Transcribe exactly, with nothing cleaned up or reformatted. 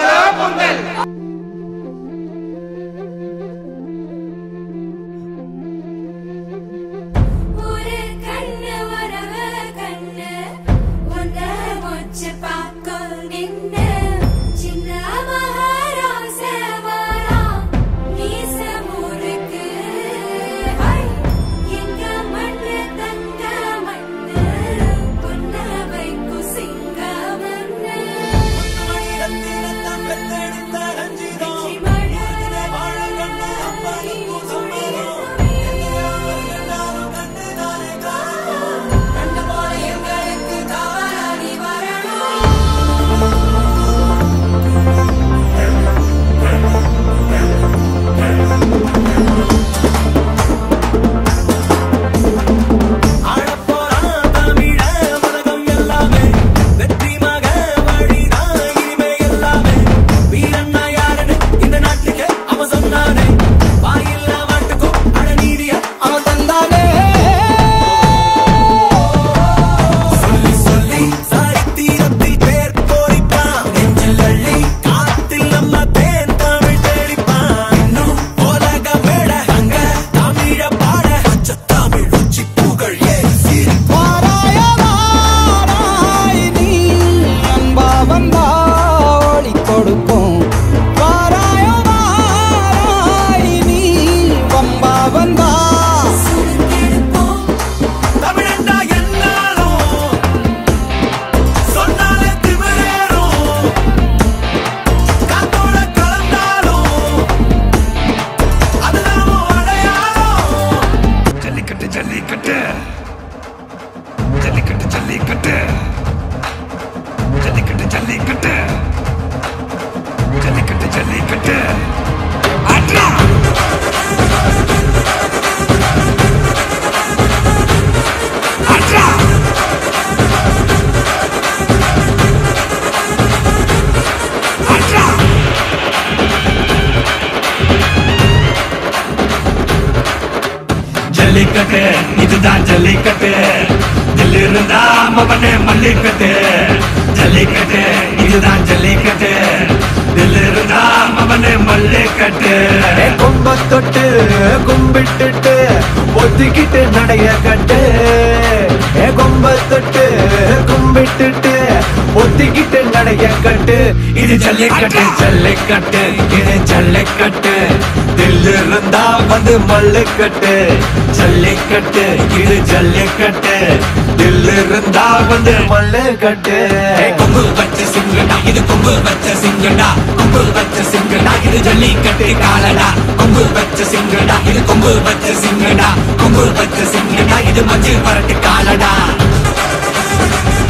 பொங்கலோ பொங்கல். ஜல்லிக்கட்டு இதுதான் ஜல்லிக்கட்டு தில் இருந்தா மவனே மல்லிக்கட்டு ஜல்லிக்கட்டு இதுதான் ஜல்லிக்கட்டு தில் இருந்தா மவனே மல்லிக்கட்டு கொம்ப தொட்டு கும்பிட்டுட்டு ஒத்திக்கிட்டு நடைய கட்டு கொம்ப தொட்டு கும்பிட்டுட்டு ஒத்திக்கிட்டு நடைய கட்டு இது ஜல்லிக்கட்டு ஜல்லிக்கட்டு இது ஜல்லிக்கட்டு தில் இருந்தா வந்து மல்லிக்கட்டு ஜல்லிக்கட்டு இது ஜல்லிக்கட்டு தில் இருந்தா வந்து மல்லிக்கட்டு கொம்பு வச்ச சிங்கடா இது கொம்பு வச்ச சிங்கடா கொம்பு வச்ச சிங்கடா இது ஜல்லிக்கட்டு காலடா கொம்பு வச்ச சிங்கடா இது கொம்பு வச்ச சிங்கடா கொம்பு வச்ச சிங்கடா இது மஞ்சள் பரட்டு காலடா